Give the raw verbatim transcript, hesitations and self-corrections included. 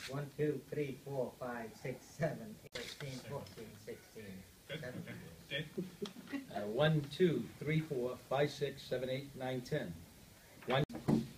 One, two, three, four, five, six, seven, eight, thirteen, fourteen, sixteen, seventeen. Dave? Uh, one, two, three, four, five, six, seven, eight, nine, ten. One.